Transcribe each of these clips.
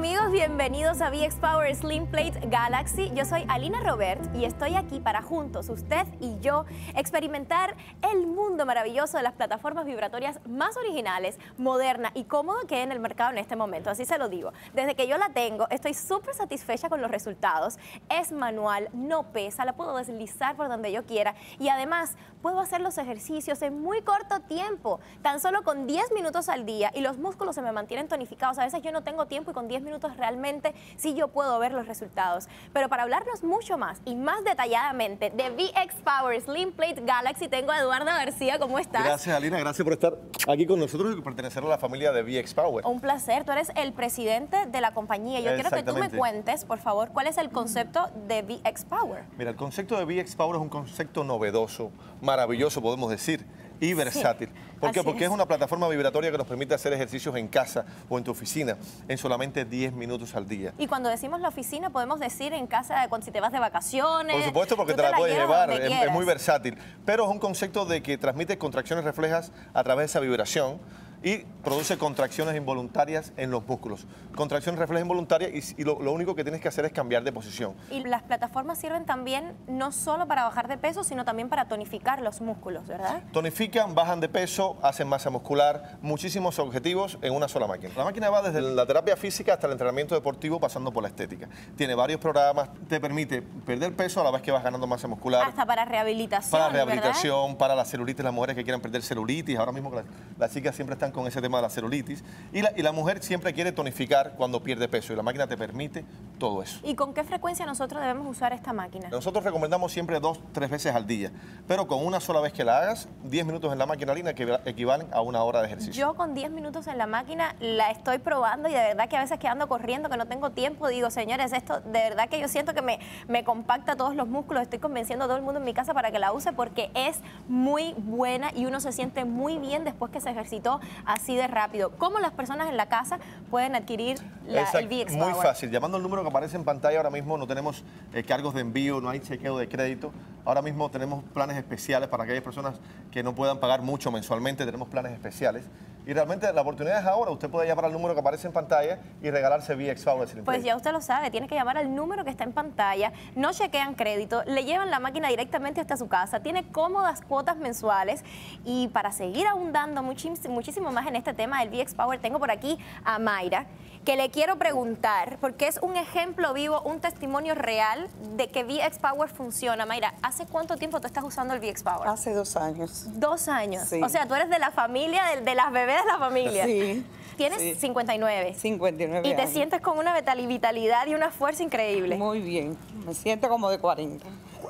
amigos, bienvenidos a VX Power Slim Plate Galaxy. Yo soy Alina Robert y estoy aquí para juntos, usted y yo, experimentar el mundo maravilloso de las plataformas vibratorias más originales, moderna y cómoda que hay en el mercado en este momento. Así se lo digo. Desde que yo la tengo, estoy súper satisfecha con los resultados. Es manual, no pesa, la puedo deslizar por donde yo quiera y además puedo hacer los ejercicios en muy corto tiempo, tan solo con 10 minutos al día y los músculos se me mantienen tonificados. A veces yo no tengo tiempo y con 10 minutos realmente sí yo puedo ver los resultados. Pero para hablarnos mucho más y más detalladamente de VX Power Slim Plate Galaxy, tengo a Eduardo García. ¿Cómo estás? Gracias, Alina. Gracias por estar aquí con nosotros y pertenecer a la familia de VX Power. Un placer. Tú eres el presidente de la compañía. Yo quiero que tú me cuentes, por favor, cuál es el concepto de VX Power. Mira, el concepto de VX Power es un concepto novedoso, maravilloso, podemos decir, y versátil. Sí, ¿Por qué? Porque es una plataforma vibratoria que nos permite hacer ejercicios en casa o en tu oficina en solamente 10 minutos al día. Y cuando decimos la oficina, podemos decir en casa cuando si te vas de vacaciones. Por supuesto, porque te la puedes llevar, es muy versátil. Pero es un concepto de que transmite contracciones reflejas a través de esa vibración y produce contracciones involuntarias en los músculos. Contracciones reflejas involuntarias y lo único que tienes que hacer es cambiar de posición. Y las plataformas sirven también no solo para bajar de peso, sino también para tonificar los músculos, ¿verdad? Tonifican, bajan de peso, hacen masa muscular, muchísimos objetivos en una sola máquina. La máquina va desde la terapia física hasta el entrenamiento deportivo, pasando por la estética. Tiene varios programas, te permite perder peso a la vez que vas ganando masa muscular. Hasta para rehabilitación, para rehabilitación, ¿verdad? Para la celulitis, las mujeres que quieran perder celulitis. Ahora mismo las chicas siempre están con ese tema de la celulitis. Y la mujer siempre quiere tonificar cuando pierde peso y la máquina te permite todo eso. ¿Y con qué frecuencia nosotros debemos usar esta máquina? Nosotros recomendamos siempre 2-3 veces al día, pero con una sola vez que la hagas, 10 minutos en la máquina, Alina, que equivalen a 1 hora de ejercicio. Yo con 10 minutos en la máquina la estoy probando y de verdad que a veces que ando corriendo, que no tengo tiempo, digo, señores, esto de verdad que yo siento que me compacta todos los músculos. Estoy convenciendo a todo el mundo en mi casa para que la use porque es muy buena y uno se siente muy bien después que se ejercitó así de rápido. ¿Cómo las personas en la casa pueden adquirir el VX Power? Muy fácil. Llamando al número que aparece en pantalla ahora mismo, no tenemos cargos de envío, no hay chequeo de crédito. Ahora mismo tenemos planes especiales para aquellas personas que no puedan pagar mucho mensualmente. Tenemos planes especiales. Y realmente la oportunidad es ahora. Usted puede llamar al número que aparece en pantalla y regalarse VX Power. Pues ya usted lo sabe, tiene que llamar al número que está en pantalla. No chequean crédito, le llevan la máquina directamente hasta su casa. Tiene cómodas cuotas mensuales. Y para seguir ahondando muchísimo más en este tema del VX Power, tengo por aquí a Mayra, que le quiero preguntar, porque es un ejemplo vivo, un testimonio real de que VX Power funciona. Mayra, ¿hace cuánto tiempo tú estás usando el VX Power? Hace 2 años. 2 años. Sí. O sea, tú eres de la familia, de las bebés de la familia. Sí. Tienes sí. 59. 59 Y te años. sientes con una vitalidad y una fuerza increíble. Muy bien. Me siento como de 40.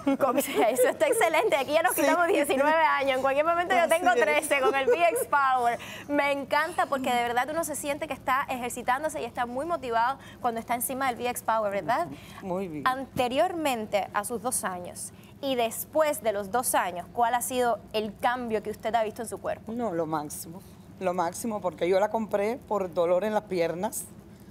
Eso está excelente. Aquí ya nos quitamos 19 años. En cualquier momento yo tengo 13 con el VX Power. Me encanta porque de verdad uno se siente que está ejercitándose y está muy motivado cuando está encima del VX Power, ¿verdad? Muy bien. Anteriormente a sus 2 años y después de los 2 años, ¿cuál ha sido el cambio que usted ha visto en su cuerpo? No, lo máximo. Lo máximo porque yo la compré por dolor en las piernas,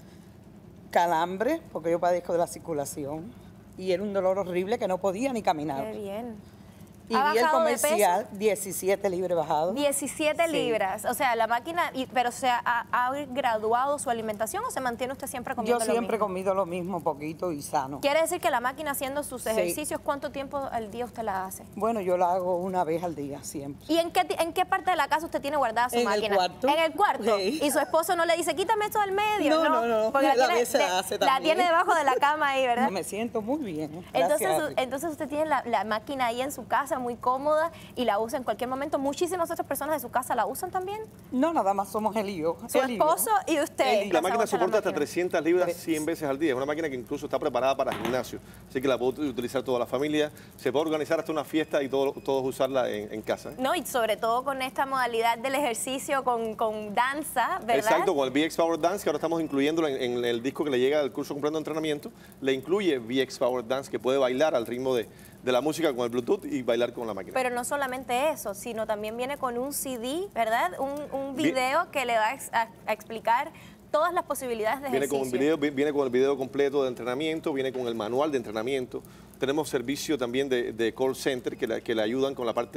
calambre, porque yo padezco de la circulación. Y era un dolor horrible que no podía ni caminar. Qué bien. Y vi el comercial, 17 libras bajado. 17 Sí. libras. O sea, la máquina, pero o sea, ¿ha graduado su alimentación o se mantiene usted siempre comiendo Yo lo siempre he mismo? comido lo mismo, poquito y sano. Quiere decir que la máquina haciendo sus Sí. ejercicios, ¿cuánto tiempo al día usted la hace? Bueno, yo la hago 1 vez al día, siempre. ¿Y en qué parte de la casa usted tiene guardada su máquina? En el cuarto. En el cuarto. Sí. Y su esposo no le dice, quítame esto al medio. No. Porque A veces hace la también. tiene debajo de la cama ahí, ¿verdad? Me siento muy bien. Gracias. Entonces usted tiene la máquina ahí en su casa, muy cómoda, y la usa en cualquier momento. Muchísimas otras personas de su casa la usan también. No, nada más somos él y yo. Su esposo y usted. La máquina soporta hasta máquina. 300 libras 100 veces al día. Es una máquina que incluso está preparada para gimnasio. Así que la puede utilizar toda la familia. Se puede organizar hasta una fiesta y todos usarla en casa. No, y sobre todo con esta modalidad del ejercicio con danza, ¿verdad? Exacto, con el VX Power Dance, que ahora estamos incluyéndolo en el disco que le llega al curso completo de entrenamiento, le incluye VX Power Dance, que puede bailar al ritmo de la música con el Bluetooth y bailar con la máquina. Pero no solamente eso, sino también viene con un CD, ¿verdad? Un video que le va a explicar todas las posibilidades de ejercicio. Viene con el video completo de entrenamiento, viene con el manual de entrenamiento. Tenemos servicio también de call center que le ayudan con la parte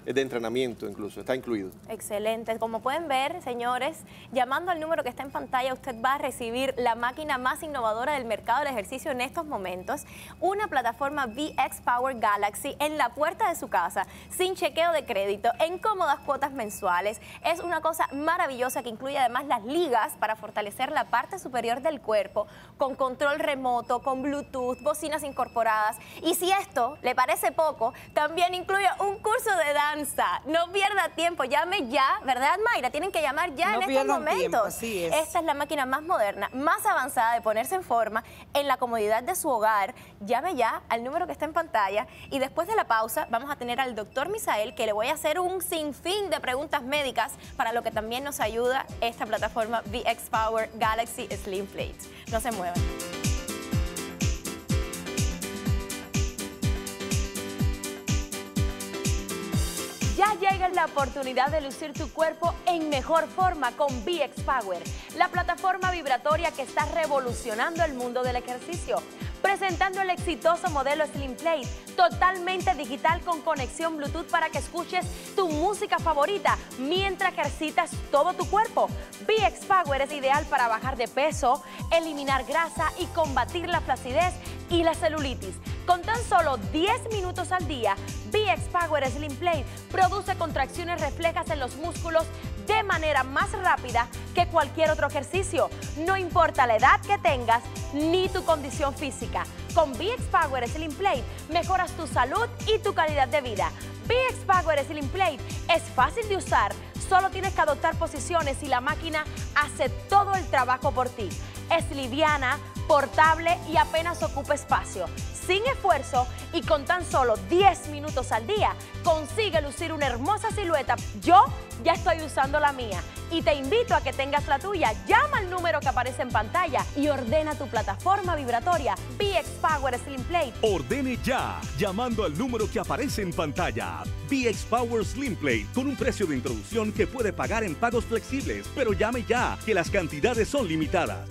de entrenamiento incluso, está incluido. Excelente. Como pueden ver, señores, llamando al número que está en pantalla, usted va a recibir la máquina más innovadora del mercado del ejercicio en estos momentos, una plataforma VX Power Galaxy en la puerta de su casa, sin chequeo de crédito, en cómodas cuotas mensuales. Es una cosa maravillosa que incluye además las ligas para fortalecer la parte superior del cuerpo, con control remoto, con Bluetooth, bocinas incorporadas. Y si esto le parece poco, también incluye un curso de danza. No pierda tiempo, llame ya, ¿verdad, Mayra? Tienen que llamar ya en estos momentos. Tiempo, así es. Esta es la máquina más moderna, más avanzada de ponerse en forma en la comodidad de su hogar. Llame ya al número que está en pantalla y después de la pausa vamos a tener al doctor Misael, que le voy a hacer un sinfín de preguntas médicas, para lo que también nos ayuda esta plataforma VX Power Galaxy Slim Plate. No se muevan. Ya llega la oportunidad de lucir tu cuerpo en mejor forma con VX Power, la plataforma vibratoria que está revolucionando el mundo del ejercicio, presentando el exitoso modelo Slim Plate, totalmente digital con conexión Bluetooth para que escuches tu música favorita mientras ejercitas todo tu cuerpo. VX Power es ideal para bajar de peso, eliminar grasa y combatir la flacidez y la celulitis. Con tan solo 10 minutos al día, VX Power Slim Plate produce contracciones reflejas en los músculos de manera más rápida que cualquier otro ejercicio. No importa la edad que tengas ni tu condición física. Con VX Power Slim Plate mejoras tu salud y tu calidad de vida. VX Power Slim Plate es fácil de usar, solo tienes que adoptar posiciones y la máquina hace todo el trabajo por ti. Es liviana, portable y apenas ocupa espacio. Sin esfuerzo y con tan solo 10 minutos al día, consigue lucir una hermosa silueta. Yo ya estoy usando la mía y te invito a que tengas la tuya. Llama al número que aparece en pantalla y ordena tu plataforma vibratoria VX Power Slim Plate. Ordene ya, llamando al número que aparece en pantalla. VX Power Slim Plate, con un precio de introducción que puede pagar en pagos flexibles. Pero llame ya, que las cantidades son limitadas.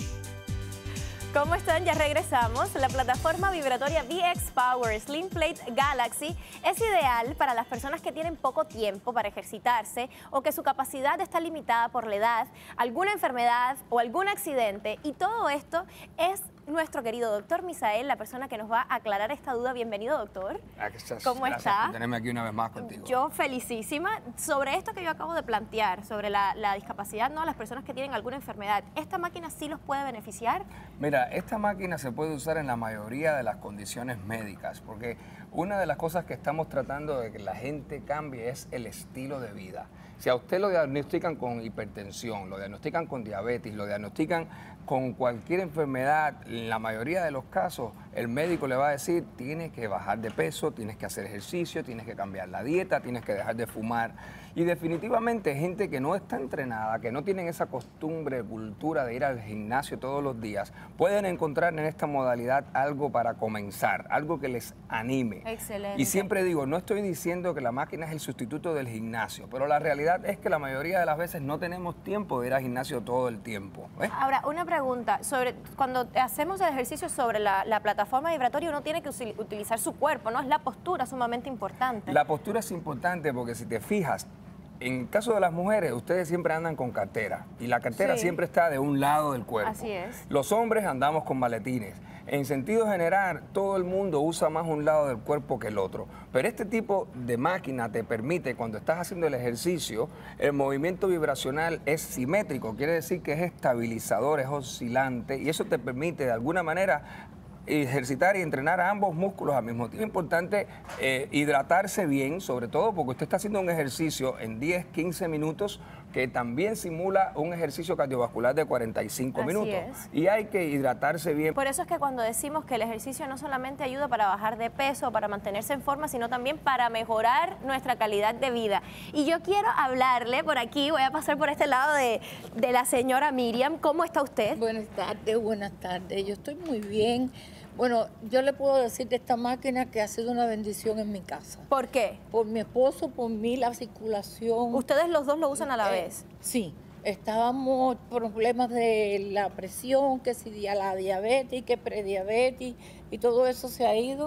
¿Cómo están? Ya regresamos. La plataforma vibratoria VX Power Slim Plate Galaxy es ideal para las personas que tienen poco tiempo para ejercitarse o que su capacidad está limitada por la edad, alguna enfermedad o algún accidente. Y todo esto es nuestro querido doctor Misael, la persona que nos va a aclarar esta duda. Bienvenido, doctor. Aquí estás. ¿Cómo Gracias está? por tenerme aquí una vez más contigo. Yo felicísima. Sobre esto que yo acabo de plantear, sobre la discapacidad, ¿no? Las personas que tienen alguna enfermedad, ¿esta máquina sí los puede beneficiar? Mira, esta máquina se puede usar en la mayoría de las condiciones médicas, porque una de las cosas que estamos tratando de que la gente cambie es el estilo de vida. Si a usted lo diagnostican con hipertensión, lo diagnostican con diabetes, lo diagnostican con cualquier enfermedad, en la mayoría de los casos, el médico le va a decir, tienes que bajar de peso, tienes que hacer ejercicio, tienes que cambiar la dieta, tienes que dejar de fumar. Y definitivamente gente que no está entrenada, que no tienen esa costumbre, cultura de ir al gimnasio todos los días, pueden encontrar en esta modalidad algo para comenzar, algo que les anime. Excelente. Y siempre digo, no estoy diciendo que la máquina es el sustituto del gimnasio, pero la realidad es que la mayoría de las veces no tenemos tiempo de ir al gimnasio todo el tiempo. Ahora, una pregunta, sobre cuando hacemos el ejercicio sobre la plataforma vibratoria, uno tiene que utilizar su cuerpo, ¿no? Es la postura sumamente importante. La postura es importante porque si te fijas, en caso de las mujeres, ustedes siempre andan con cartera y la cartera Sí. siempre está de un lado del cuerpo. Así es. Los hombres andamos con maletines. En sentido general, todo el mundo usa más un lado del cuerpo que el otro. Pero este tipo de máquina te permite, cuando estás haciendo el ejercicio, el movimiento vibracional es simétrico. Quiere decir que es estabilizador, es oscilante y eso te permite de alguna manera ejercitar y entrenar a ambos músculos al mismo tiempo. Es importante hidratarse bien, sobre todo porque usted está haciendo un ejercicio en 10, 15 minutos que también simula un ejercicio cardiovascular de 45 Así minutos. es. Y hay que hidratarse bien. Por eso es que cuando decimos que el ejercicio no solamente ayuda para bajar de peso, para mantenerse en forma, sino también para mejorar nuestra calidad de vida. Y yo quiero hablarle por aquí, voy a pasar por este lado de la señora Miriam. ¿Cómo está usted? Buenas tardes, buenas tardes. Yo estoy muy bien. Bueno, yo le puedo decir de esta máquina que ha sido una bendición en mi casa. ¿Por qué? Por mi esposo, por mí, la circulación. Ustedes los dos lo usan a la vez. Sí, estábamos problemas de la presión, que si la diabetes, que prediabetes, y todo eso se ha ido.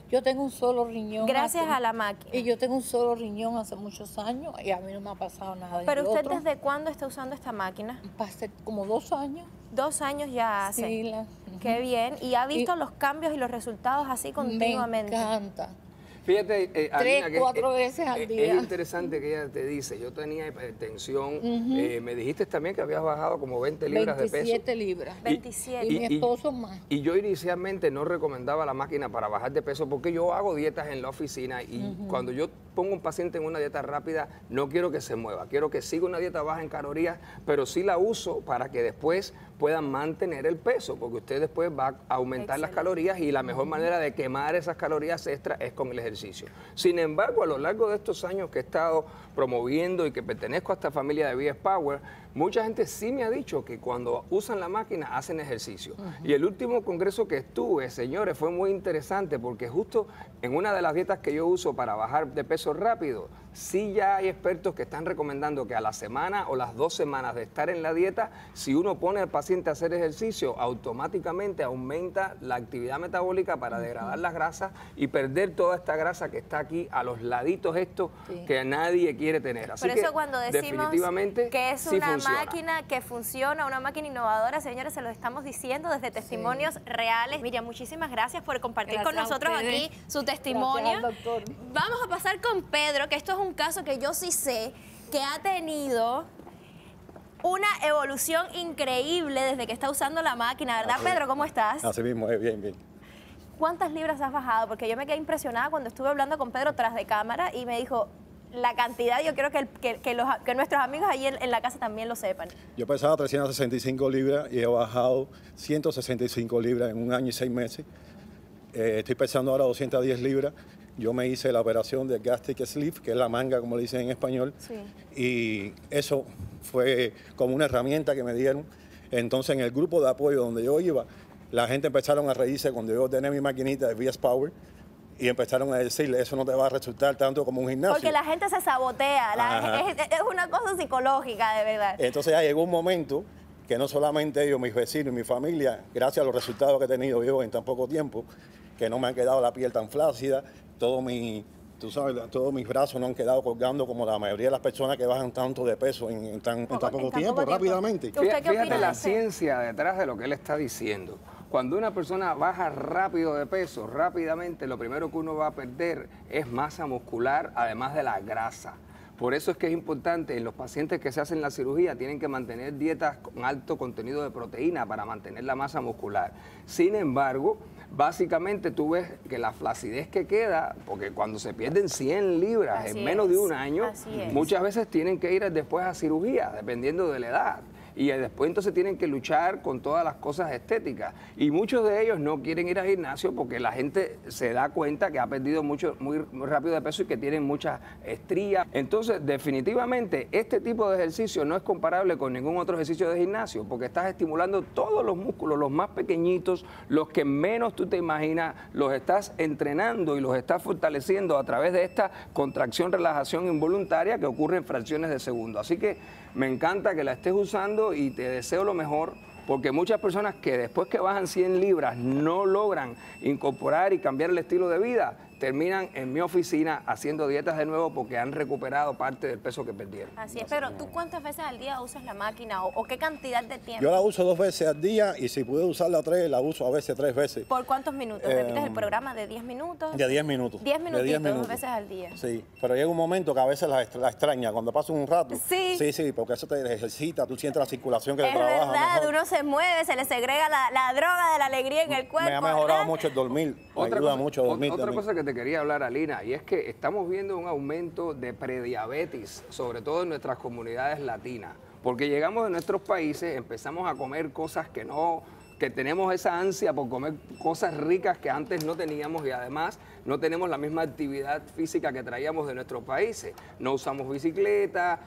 Yo tengo un solo riñón. Gracias a la máquina. Y yo tengo un solo riñón hace muchos años y a mí no me ha pasado nada. Pero Y usted, otro, ¿desde cuándo está usando esta máquina? hace como 2 años. 2 años ya hace. Sí, Qué bien. ¿Y ha visto los cambios y los resultados así continuamente? Me encanta. Fíjate, Alina, 3, 4 veces al día. Es interesante que ella te dice, yo tenía hipertensión, me dijiste también que habías bajado como 20 libras de peso. 27 libras. 27. Y mi esposo más. Y yo inicialmente no recomendaba la máquina para bajar de peso porque yo hago dietas en la oficina y cuando yo pongo un paciente en una dieta rápida, no quiero que se mueva, quiero que siga una dieta baja en calorías, pero sí la uso para que después puedan mantener el peso, porque usted después va a aumentar las calorías y la mejor manera de quemar esas calorías extra es con el ejercicio. Sin embargo, a lo largo de estos años que he estado promoviendo y que pertenezco a esta familia de VX Power, mucha gente sí me ha dicho que cuando usan la máquina hacen ejercicio. Y el último congreso que estuve, señores, fue muy interesante porque justo en una de las dietas que yo uso para bajar de peso rápido, sí ya hay expertos que están recomendando que a la semana o las 2 semanas de estar en la dieta, si uno pone al paciente a hacer ejercicio, automáticamente aumenta la actividad metabólica para degradar las grasas y perder toda esta grasa que está aquí a los laditos estos que nadie quiere tener. Así Por eso que, cuando decimos definitivamente, que es sí una funciona. máquina que funciona, una máquina innovadora, señores, se lo estamos diciendo desde testimonios reales. Miriam, muchísimas gracias por compartir con Gracias a nosotros ustedes. aquí su testimonio. Gracias al doctor. Vamos a pasar con Pedro, que esto es un caso que yo sí sé que ha tenido una evolución increíble desde que está usando la máquina, ¿verdad, Pedro? ¿Cómo estás? Así mismo, bien, bien. ¿Cuántas libras has bajado? Porque yo me quedé impresionada cuando estuve hablando con Pedro tras de cámara y me dijo la cantidad. Yo quiero que nuestros amigos allí en la casa también lo sepan. Yo pesaba 365 libras y he bajado 165 libras en 1 año y 6 meses. Estoy pesando ahora 210 libras. Yo me hice la operación de gastric sleeve, que es la manga, como le dicen en español. Sí. Y eso fue como una herramienta que me dieron. Entonces, en el grupo de apoyo donde yo iba, la gente empezaron a reírse cuando yo tenía mi maquinita de VX Power y empezaron a decirle, eso no te va a resultar tanto como un gimnasio. Porque la gente se sabotea, Ajá. es una cosa psicológica, de verdad. Entonces ya llegó un momento que no solamente ellos, mis vecinos y mi familia, gracias a los resultados que he tenido yo en tan poco tiempo, que no me han quedado la piel tan flácida, todos mis brazos no han quedado colgando como la mayoría de las personas que bajan tanto de peso en tan poco tiempo, rápidamente. ¿Usted qué opina Fíjate de la eso? ciencia detrás de lo que él está diciendo. Cuando una persona baja rápido de peso, rápidamente, lo primero que uno va a perder es masa muscular, además de la grasa. Por eso es que es importante, en los pacientes que se hacen la cirugía tienen que mantener dietas con alto contenido de proteína para mantener la masa muscular. Sin embargo, básicamente tú ves que la flacidez que queda, porque cuando se pierden 100 libras Así en menos de es, 1 año, así es. muchas veces tienen que ir después a cirugía, dependiendo de la edad. Y después entonces tienen que luchar con todas las cosas estéticas. Y muchos de ellos no quieren ir al gimnasio porque la gente se da cuenta que ha perdido muy rápido de peso y que tienen muchas estrías. Entonces, definitivamente, este tipo de ejercicio no es comparable con ningún otro ejercicio de gimnasio porque estás estimulando todos los músculos, los más pequeñitos, los que menos tú te imaginas, los estás entrenando y los estás fortaleciendo a través de esta contracción-relajación involuntaria que ocurre en fracciones de segundo. Así que me encanta que la estés usando y te deseo lo mejor, porque muchas personas que después que bajan 100 libras no logran incorporar y cambiar el estilo de vida, terminan en mi oficina haciendo dietas de nuevo porque han recuperado parte del peso que perdieron. Así es, pero ¿tú cuántas veces al día usas la máquina o qué cantidad de tiempo? Yo la uso 2 veces al día y si puedo usarla 3, la uso a veces 3 veces. ¿Por cuántos minutos? ¿Repites el programa de 10 minutos? De 10 minutos. 10 De minutitos, 10 2 veces al día. Sí, pero llega un momento que a veces la extraña, cuando pasa un rato. Sí. Sí, porque eso te ejercita, tú sientes la circulación que te Es trabaja verdad, mejor. uno se mueve, se le segrega la droga de la alegría en el cuerpo. Me ha mejorado ¿verdad? mucho el dormir, me ayuda mucho a dormir Otra también. cosa que te quería hablar, Alina, y es que estamos viendo un aumento de prediabetes, sobre todo en nuestras comunidades latinas, porque llegamos de nuestros países, empezamos a comer cosas que tenemos esa ansia por comer cosas ricas que antes no teníamos y además no tenemos la misma actividad física que traíamos de nuestros países. No usamos bicicleta,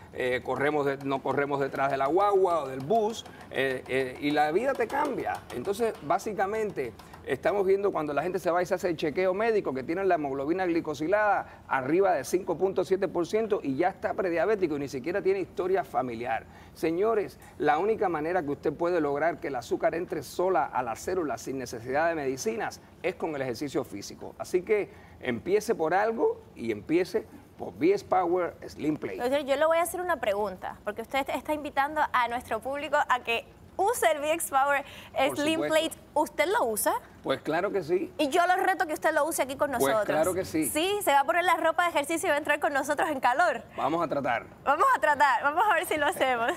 no corremos detrás de la guagua o del bus y la vida te cambia. Entonces, básicamente, estamos viendo cuando la gente se va y se hace el chequeo médico que tiene la hemoglobina glicosilada arriba de 5.7% y ya está prediabético y ni siquiera tiene historia familiar. Señores, la única manera que usted puede lograr que el azúcar entre sola a las células sin necesidad de medicinas es con el ejercicio físico. Así que empiece por algo y empiece por VX Power Slim Plate. Doctor, yo le voy a hacer una pregunta, porque usted está invitando a nuestro público a que use el VX Power Slim Plate. ¿Usted lo usa? Pues claro que sí. Y yo lo reto que usted lo use aquí con nosotros. Pues claro que sí. Sí, se va a poner la ropa de ejercicio y va a entrar con nosotros en calor. Vamos a tratar. Vamos a ver si lo hacemos.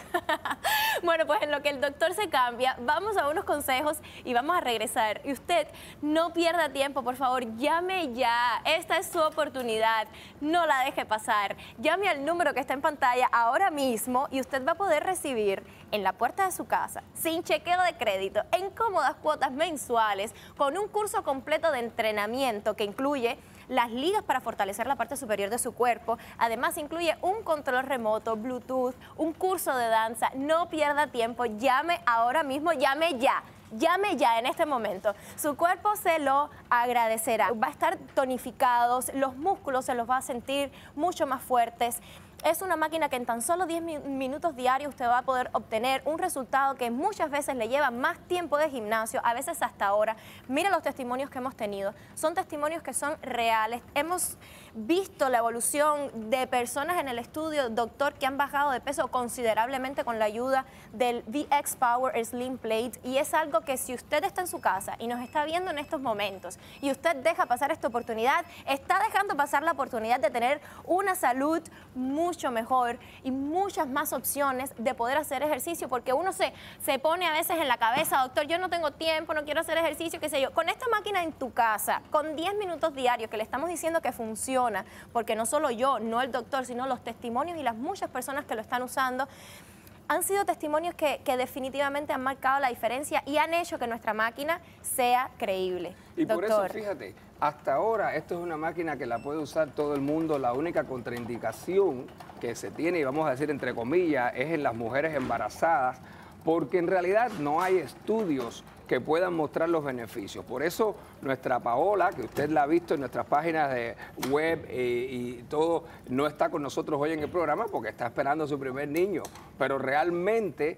Bueno, pues en lo que el doctor se cambia, vamos a unos consejos y vamos a regresar. Y usted no pierda tiempo, por favor, llame ya. Esta es su oportunidad, no la deje pasar. Llame al número que está en pantalla ahora mismo y usted va a poder recibir en la puerta de su casa, sin chequeo de crédito, en cómodas cuotas mensuales, con un curso completo de entrenamiento que incluye las ligas para fortalecer la parte superior de su cuerpo. Además, incluye un control remoto, Bluetooth, un curso de danza. No pierda tiempo, llame ahora mismo, llame ya. Llame ya en este momento. Su cuerpo se lo agradecerá. Va a estar tonificados, los músculos se los va a sentir mucho más fuertes. Es una máquina que en tan solo 10 minutos diarios usted va a poder obtener un resultado que muchas veces le lleva más tiempo de gimnasio, a veces hasta ahora. Mira los testimonios que hemos tenido. Son testimonios que son reales. Hemos visto la evolución de personas en el estudio, doctor, que han bajado de peso considerablemente con la ayuda del VX Power Slim Plate. Y es algo que si usted está en su casa y nos está viendo en estos momentos y usted deja pasar esta oportunidad, está dejando pasar la oportunidad de tener una salud mucho mejor y muchas más opciones de poder hacer ejercicio, porque uno se pone a veces en la cabeza, doctor, yo no tengo tiempo, no quiero hacer ejercicio, qué sé yo. Con esta máquina en tu casa, con 10 minutos diarios, que le estamos diciendo que funciona, porque no solo yo, no el doctor, sino los testimonios y las muchas personas que lo están usando, han sido testimonios que definitivamente han marcado la diferencia y han hecho que nuestra máquina sea creíble. Y doctor, por eso, fíjate, hasta ahora esto es una máquina que la puede usar todo el mundo. La única contraindicación que se tiene, y vamos a decir entre comillas, es en las mujeres embarazadas, porque en realidad no hay estudios que puedan mostrar los beneficios. Por eso nuestra Paola, que usted la ha visto en nuestras páginas de web y todo, no está con nosotros hoy en el programa porque está esperando a su primer niño. Pero realmente,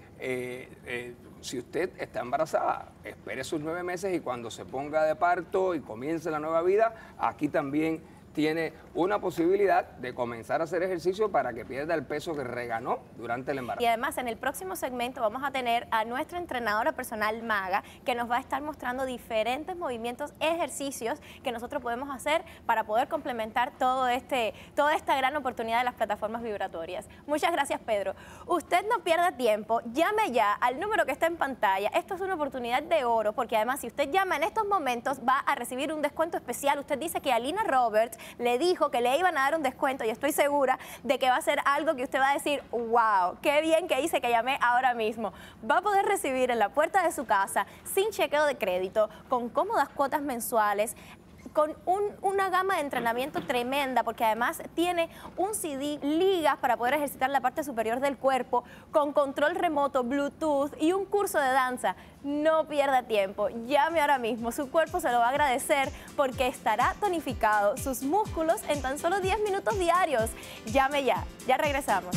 si usted está embarazada, espere sus 9 meses y cuando se ponga de parto y comience la nueva vida, aquí también tiene una posibilidad de comenzar a hacer ejercicio para que pierda el peso que reganó durante el embarazo. Y además, en el próximo segmento vamos a tener a nuestra entrenadora personal Maga, que nos va a estar mostrando diferentes movimientos, ejercicios que nosotros podemos hacer para poder complementar toda esta gran oportunidad de las plataformas vibratorias. Muchas gracias, Pedro. Usted no pierda tiempo, llame ya al número que está en pantalla. Esto es una oportunidad de oro, porque además, si usted llama en estos momentos, va a recibir un descuento especial. Usted dice que Alina Roberts le dijo que le iban a dar un descuento y estoy segura de que va a ser algo que usted va a decir, wow, qué bien que hice que llamé ahora mismo. Va a poder recibir en la puerta de su casa, sin chequeo de crédito, con cómodas cuotas mensuales, con una gama de entrenamiento tremenda, porque además tiene un CD, ligas para poder ejercitar la parte superior del cuerpo, con control remoto, Bluetooth y un curso de danza. No pierda tiempo, llame ahora mismo, su cuerpo se lo va a agradecer porque estará tonificado, sus músculos en tan solo 10 minutos diarios. Llame ya, ya regresamos.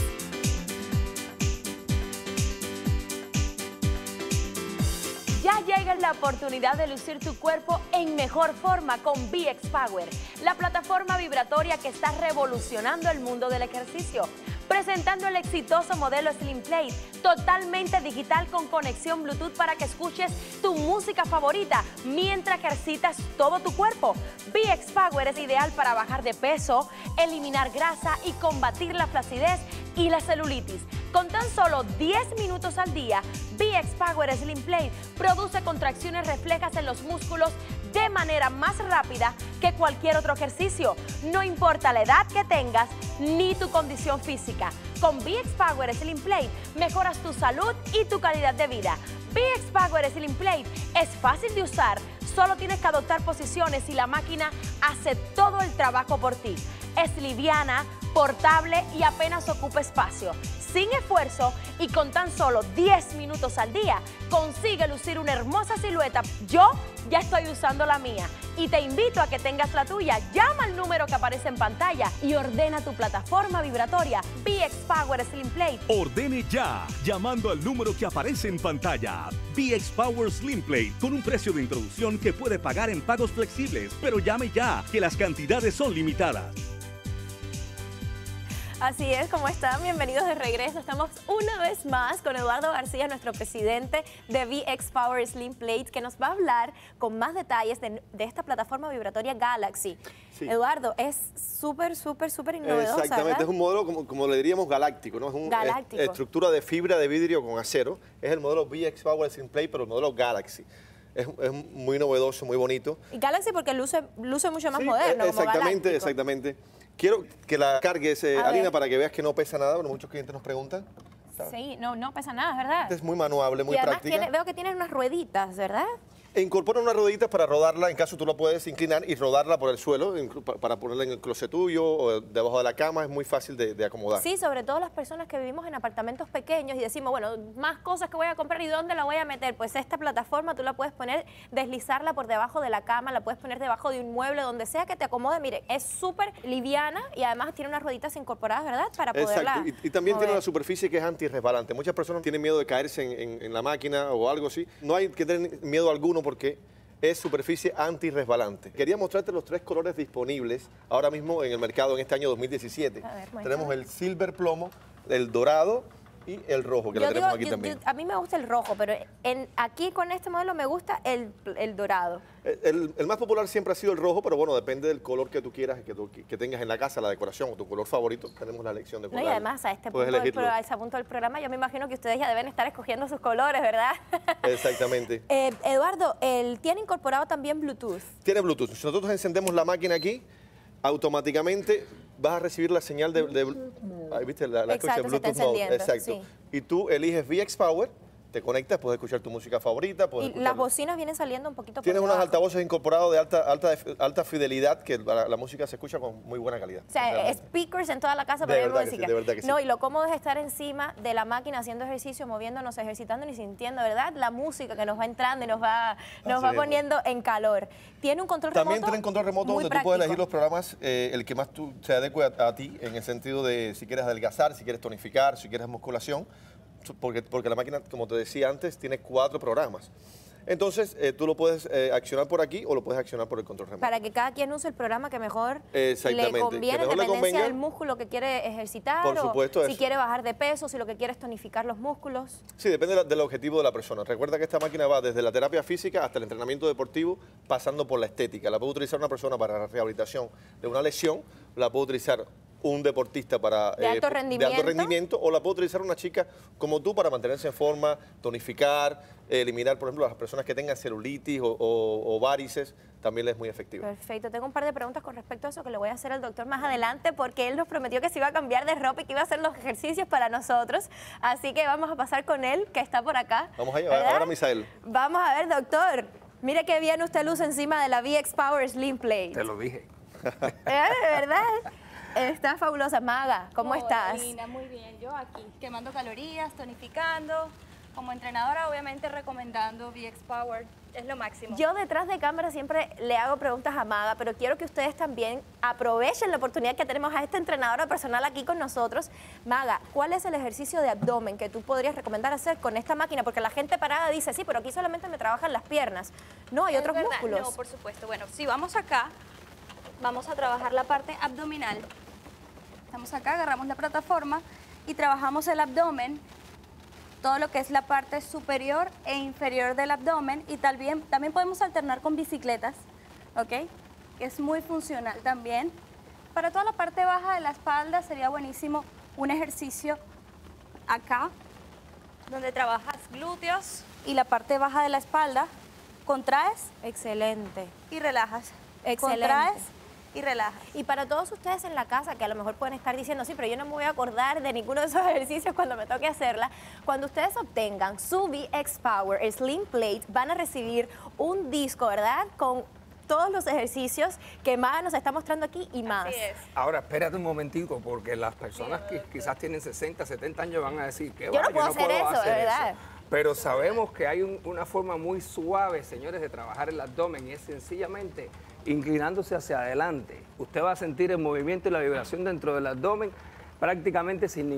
Ya llega la oportunidad de lucir tu cuerpo en mejor forma con VX Power, la plataforma vibratoria que está revolucionando el mundo del ejercicio. Presentando el exitoso modelo Slim Plate, totalmente digital con conexión Bluetooth para que escuches tu música favorita mientras ejercitas todo tu cuerpo. VX Power es ideal para bajar de peso, eliminar grasa y combatir la flacidez y la celulitis. Con tan solo 10 minutos al día, VX Power Slim Plate produce contracciones reflejas en los músculos de manera más rápida que cualquier otro ejercicio. No importa la edad que tengas ni tu condición física. Con VX Power Slim Plate mejoras tu salud y tu calidad de vida. VX Power Slim Plate es fácil de usar, solo tienes que adoptar posiciones y la máquina hace todo el trabajo por ti. Es liviana, portable y apenas ocupa espacio. Sin esfuerzo y con tan solo 10 minutos al día, consigue lucir una hermosa silueta. Yo ya estoy usando la mía y te invito a que tengas la tuya. Llama al número que aparece en pantalla y ordena tu plataforma vibratoria VX Power Slim Plate. Ordene ya, llamando al número que aparece en pantalla. VX Power Slim Plate, con un precio de introducción que puede pagar en pagos flexibles. Pero llame ya, que las cantidades son limitadas. Así es, ¿cómo están? Bienvenidos de regreso. Estamos una vez más con Eduardo García, nuestro presidente de VX Power Slim Plate, que nos va a hablar con más detalles de esta plataforma vibratoria Galaxy. Sí. Eduardo, es súper innovador. Exactamente, ¿verdad? es un modelo, como le diríamos, galáctico, ¿no? Es una Galáctico. estructura de fibra de vidrio con acero. Es el modelo VX Power Slim Plate, pero el modelo Galaxy. Es muy novedoso, muy bonito. Y Galaxy porque luce mucho más Sí, moderno, como galáctico. exactamente. Quiero que la cargues, A Alina, ver. para que veas que no pesa nada. Bueno, muchos clientes nos preguntan. Sí, no pesa nada, ¿verdad? Es muy manuable, muy y además práctica. veo que tiene unas rueditas, ¿verdad? E incorpora unas rueditas para rodarla, en caso tú la puedes inclinar y rodarla por el suelo, para ponerla en el closet tuyo o debajo de la cama. Es muy fácil de acomodar. Sí, sobre todo las personas que vivimos en apartamentos pequeños y decimos, bueno, más cosas que voy a comprar y ¿dónde la voy a meter? Pues esta plataforma tú la puedes poner, deslizarla por debajo de la cama, la puedes poner debajo de un mueble, donde sea que te acomode. Mire, es súper liviana y además tiene unas rueditas incorporadas, ¿verdad? Para poderla Exacto, y también tiene mover. una superficie que es antirresbalante. Muchas personas tienen miedo de caerse en la máquina o algo así. No hay que tener miedo alguno porque es superficie antirresbalante. Quería mostrarte los 3 colores disponibles ahora mismo en el mercado en este año 2017. A ver, muéstrame. Tenemos el silver plomo, el dorado y el rojo, que Yo la tenemos digo, aquí también. a mí me gusta el rojo, pero aquí con este modelo me gusta el dorado. El más popular siempre ha sido el rojo, pero bueno, depende del color que tú quieras, que tengas en la casa, la decoración o tu color favorito. Tenemos la elección de No, color. y además a este Puedes punto, elegirlo. a ese punto del programa yo me imagino que ustedes ya deben estar escogiendo sus colores, ¿verdad? Exactamente. Eduardo, ¿tiene incorporado también Bluetooth? Tiene Bluetooth. Si nosotros encendemos la máquina aquí, automáticamente vas a recibir la señal ahí viste la Exacto, escucha se está Bluetooth mode. encendiendo, Exacto. sí. Y tú eliges VX Power, te conectas, puedes escuchar tu música favorita. Puedes Y las escuchar- bocinas vienen saliendo un poquito por Tienes unos debajo. altavoces incorporados de alta fidelidad, que la música se escucha con muy buena calidad. O sea, realmente. speakers en toda la casa De para oír verdad que sí, música. de verdad que sí. No, y lo cómodo es estar encima de la máquina haciendo ejercicio, moviéndonos, ejercitando y sintiendo, ¿verdad? La música que nos va entrando y nos va es. poniendo en calor. Tiene un control También remoto. tienen control remoto muy donde tú puedes práctico. elegir los programas, el que más se adecue a ti, en el sentido de si quieres adelgazar, si quieres tonificar, si quieres musculación, porque la máquina, como te decía antes, tiene 4 programas. Entonces, tú lo puedes accionar por aquí o lo puedes accionar por el control remoto. Para que cada quien use el programa que mejor Exactamente, le que conviene, mejor le dependencia convenga. del músculo que quiere ejercitar, Por supuesto, o si eso. quiere bajar de peso, si lo que quiere es tonificar los músculos. Sí, depende del objetivo de la persona. Recuerda que esta máquina va desde la terapia física hasta el entrenamiento deportivo, pasando por la estética. La puede utilizar una persona para la rehabilitación de una lesión, la puede utilizar un deportista para De alto rendimiento. o la puede utilizar una chica como tú para mantenerse en forma, tonificar, eliminar, por ejemplo, a las personas que tengan celulitis o varices, también les es muy efectiva. Perfecto. Tengo un par de preguntas con respecto a eso que le voy a hacer al doctor más adelante porque él nos prometió que se iba a cambiar de ropa y que iba a hacer los ejercicios para nosotros. Así que vamos a pasar con él, que está por acá. Vamos allá, ¿verdad? ahora Misael. Vamos a ver, doctor. Mire qué bien usted luce encima de la VX Power Slim Plate. Te lo dije. ¿De verdad? Está fabulosa. Maga, ¿cómo Hola, estás? Lina, muy bien. Yo aquí, quemando calorías, tonificando. Como entrenadora, obviamente recomendando VX Power. Es lo máximo. Yo detrás de cámara siempre le hago preguntas a Maga, pero quiero que ustedes también aprovechen la oportunidad que tenemos a esta entrenadora personal aquí con nosotros. Maga, ¿cuál es el ejercicio de abdomen que tú podrías recomendar hacer con esta máquina? Porque la gente parada dice, sí, pero aquí solamente me trabajan las piernas. No, hay ¿Es otros verdad? músculos. No, por supuesto. Bueno, si vamos acá, vamos a trabajar la parte abdominal. Estamos acá, agarramos la plataforma y trabajamos el abdomen, todo lo que es la parte superior e inferior del abdomen, y también podemos alternar con bicicletas, ¿ok? Que es muy funcional también. Para toda la parte baja de la espalda sería buenísimo un ejercicio acá, donde trabajas glúteos y la parte baja de la espalda, contraes Excelente. y relajas. Excelente. Contraes y relajas. Y para todos ustedes en la casa que a lo mejor pueden estar diciendo, sí, pero yo no me voy a acordar de ninguno de esos ejercicios cuando me toque hacerla, cuando ustedes obtengan su VX Power Slim Plate, van a recibir un disco, ¿verdad? Con todos los ejercicios que Maga nos está mostrando aquí y más. Así es. Ahora, espérate un momentico, porque las personas que quizás tienen 60, 70 años van a decir que Yo no puedo hacer eso, ¿verdad? Pero sabemos que hay una forma muy suave, señores, de trabajar el abdomen y es sencillamente inclinándose hacia adelante. Usted va a sentir el movimiento y la vibración dentro del abdomen prácticamente sin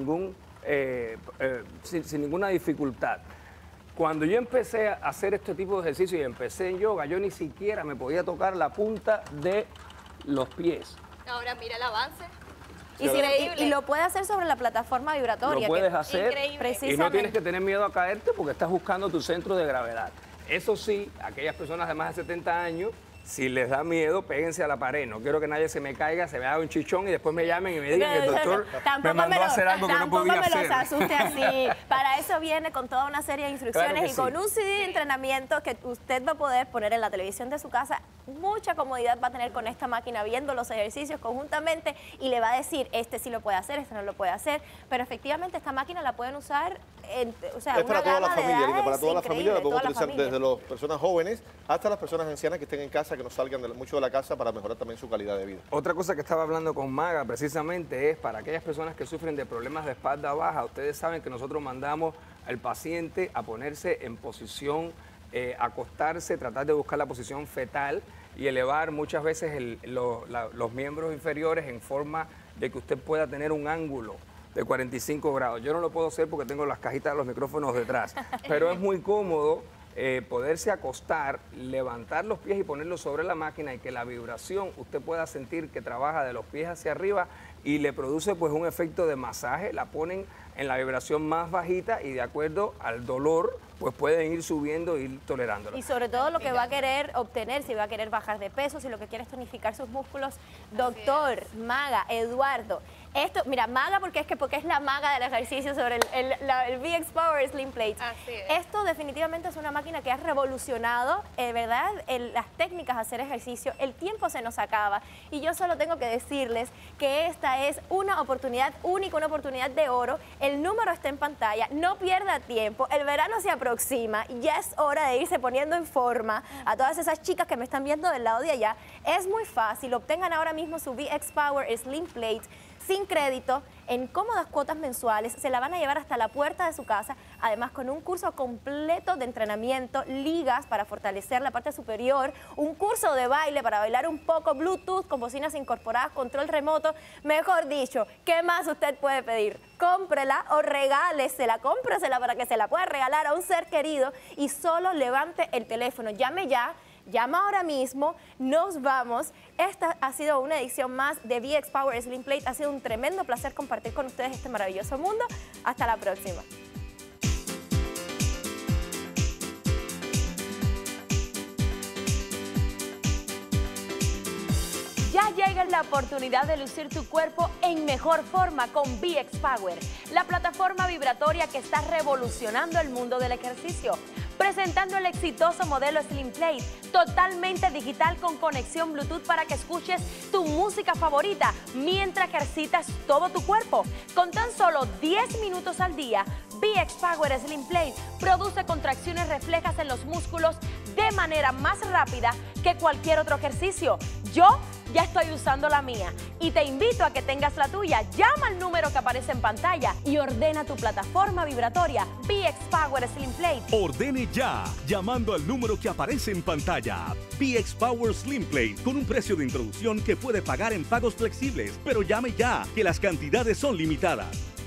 ninguna dificultad. Cuando yo empecé a hacer este tipo de ejercicio y empecé en yoga, yo ni siquiera me podía tocar la punta de los pies. Ahora mira el avance. Y lo puede hacer sobre la plataforma vibratoria. Lo puedes hacer y no tienes que tener miedo a caerte porque estás buscando tu centro de gravedad. Eso sí, aquellas personas de más de 70 años, si les da miedo, péguense a la pared. No quiero que nadie se me caiga, se me haga un chichón y después me llamen y me digan que el doctor me mandó a hacer algo que no podía hacer. Tampoco me los asuste así. Para eso viene con toda una serie de instrucciones Claro que y con un CD de entrenamiento que usted va a poder poner en la televisión de su casa. Mucha comodidad va a tener con esta máquina viendo los ejercicios conjuntamente y le va a decir, este sí lo puede hacer, este no lo puede hacer. Pero efectivamente esta máquina la pueden usar, es para toda la familia, Lina, para toda la familia. La podemos utilizar desde las personas jóvenes hasta las personas ancianas que estén en casa, que no salgan mucho de la casa para mejorar también su calidad de vida. Otra cosa que estaba hablando con Maga precisamente es para aquellas personas que sufren de problemas de espalda baja. Ustedes saben que nosotros mandamos al paciente a ponerse en posición, acostarse, tratar de buscar la posición fetal y elevar muchas veces los miembros inferiores en forma de que usted pueda tener un ángulo de 45 grados. Yo no lo puedo hacer porque tengo las cajitas de los micrófonos detrás, pero es muy cómodo poderse acostar, levantar los pies y ponerlos sobre la máquina y que la vibración usted pueda sentir que trabaja de los pies hacia arriba y le produce pues un efecto de masaje. La ponen en la vibración más bajita y de acuerdo al dolor pues pueden ir subiendo e ir tolerándolo. Y sobre todo lo que va a querer obtener, si va a querer bajar de peso, si lo que quiere es tonificar sus músculos. Doctor, Maga, Eduardo, esto, mira, Maga porque es la maga del ejercicio sobre el VX Power Slim Plate. Así es. Esto definitivamente es una máquina que ha revolucionado, ¿verdad?, las técnicas de hacer ejercicio. El tiempo se nos acaba y yo solo tengo que decirles que esta es una oportunidad única, una oportunidad de oro. El número está en pantalla, no pierda tiempo, el verano se aproxima y ya es hora de irse poniendo en forma. A todas esas chicas que me están viendo del lado de allá, es muy fácil, obtengan ahora mismo su VX Power Slim Plate sin crédito, en cómodas cuotas mensuales, se la van a llevar hasta la puerta de su casa, además con un curso completo de entrenamiento, ligas para fortalecer la parte superior, un curso de baile para bailar un poco, Bluetooth con bocinas incorporadas, control remoto, mejor dicho, ¿qué más usted puede pedir? Cómprela o regálesela, cómpresela para que se la pueda regalar a un ser querido y solo levante el teléfono, llame ya. Llama ahora mismo, nos vamos. Esta ha sido una edición más de VX Power Slim Plate. Ha sido un tremendo placer compartir con ustedes este maravilloso mundo. Hasta la próxima. Ya llega la oportunidad de lucir tu cuerpo en mejor forma con VX Power, la plataforma vibratoria que está revolucionando el mundo del ejercicio. Presentando el exitoso modelo Slim Plate, totalmente digital con conexión Bluetooth para que escuches tu música favorita mientras ejercitas todo tu cuerpo. Con tan solo 10 minutos al día, VX Power Slim Plate produce contracciones reflejas en los músculos de manera más rápida que cualquier otro ejercicio. Yo ya estoy usando la mía y te invito a que tengas la tuya. Llama al número que aparece en pantalla y ordena tu plataforma vibratoria VX Power Slim Plate. Ordene ya, llamando al número que aparece en pantalla. VX Power Slim Plate con un precio de introducción que puede pagar en pagos flexibles, pero llame ya, que las cantidades son limitadas.